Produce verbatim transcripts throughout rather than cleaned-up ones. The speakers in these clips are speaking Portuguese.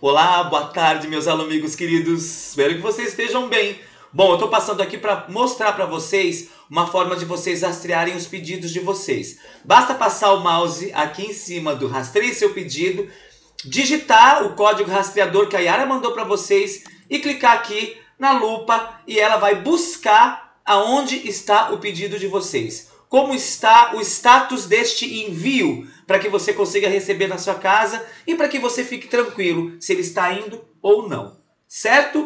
Olá, boa tarde, meus amigos queridos. Espero que vocês estejam bem. Bom, eu estou passando aqui para mostrar para vocês uma forma de vocês rastrearem os pedidos de vocês. Basta passar o mouse aqui em cima do rastreie seu pedido, digitar o código rastreador que a Yara mandou para vocês e clicar aqui na lupa e ela vai buscar aonde está o pedido de vocês. Como está o status deste envio, para que você consiga receber na sua casa e para que você fique tranquilo se ele está indo ou não. Certo?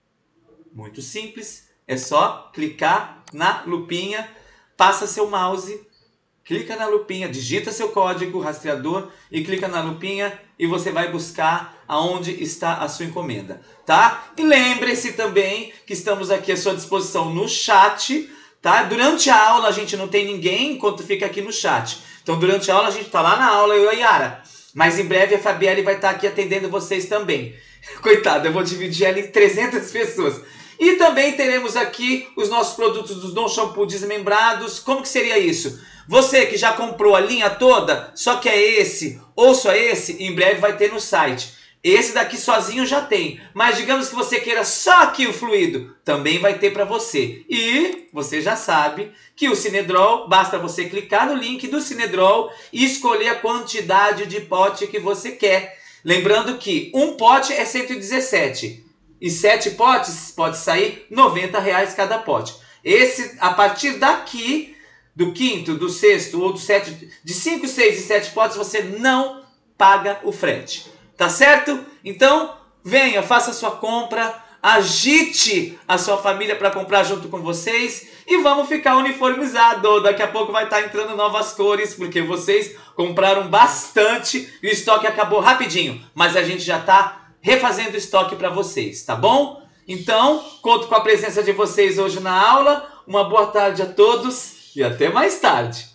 Muito simples. É só clicar na lupinha, passa seu mouse, clica na lupinha, digita seu código rastreador e clica na lupinha e você vai buscar aonde está a sua encomenda, tá? E lembre-se também que estamos aqui à sua disposição no chat. Tá? Durante a aula a gente não tem ninguém enquanto fica aqui no chat. Então durante a aula a gente está lá na aula, eu e a Yara. Mas em breve a Fabielle vai estar aqui atendendo vocês também. Coitada, eu vou dividir ela em trezentas pessoas. E também teremos aqui os nossos produtos do Dom Shampoo desmembrados. Como que seria isso? Você que já comprou a linha toda, só que é esse ou só esse, em breve vai ter no site. Esse daqui sozinho já tem, mas digamos que você queira só aqui o fluido, também vai ter para você. E você já sabe que o Cinedrol, basta você clicar no link do Cinedrol e escolher a quantidade de pote que você quer. Lembrando que um pote é cento e dezessete e sete potes pode sair noventa reais cada pote. Esse, a partir daqui, do quinto, do sexto ou do sétimo, de cinco, seis e sete potes, você não paga o frete. Tá certo? Então, venha, faça a sua compra, agite a sua família para comprar junto com vocês e vamos ficar uniformizado. Daqui a pouco vai estar entrando novas cores, porque vocês compraram bastante e o estoque acabou rapidinho. Mas a gente já está refazendo o estoque para vocês, tá bom? Então, conto com a presença de vocês hoje na aula. Uma boa tarde a todos e até mais tarde.